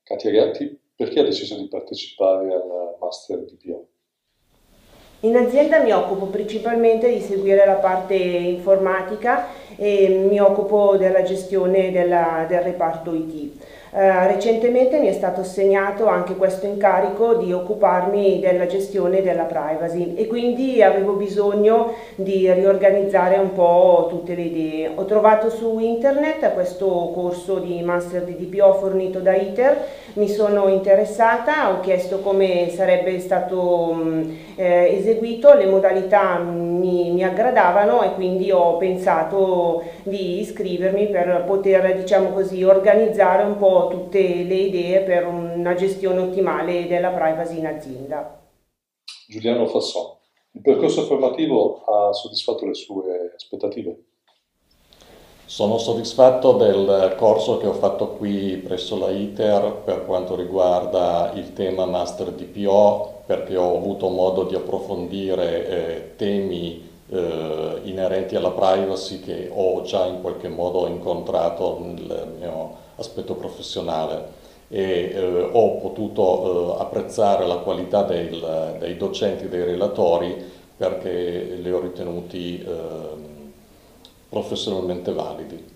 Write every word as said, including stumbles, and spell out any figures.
Katia Gatti, perché ha deciso di partecipare al Master di P O? In azienda mi occupo principalmente di seguire la parte informatica e mi occupo della gestione della- del reparto I T. Eh, recentemente mi è stato assegnato anche questo incarico di occuparmi della gestione della privacy e quindi avevo bisogno di riorganizzare un po' tutte le idee. Ho trovato su internet questo corso di Master di D P O fornito da ITER, mi sono interessata, ho chiesto come sarebbe stato mh, eh, eseguito, le modalità mi, mi aggradavano e quindi ho pensato di iscrivermi per poter, diciamo così, organizzare un po' tutte le idee per una gestione ottimale della privacy in azienda. Giuliano Fasson. Il percorso formativo ha soddisfatto le sue aspettative? Sono soddisfatto del corso che ho fatto qui presso la ITER per quanto riguarda il tema Master D P O, perché ho avuto modo di approfondire eh, temi eh, inerenti alla privacy che ho già in qualche modo incontrato nel mio aspetto professionale e eh, ho potuto eh, apprezzare la qualità del- dei docenti e dei relatori perché li ho ritenuti ehm, professionalmente validi.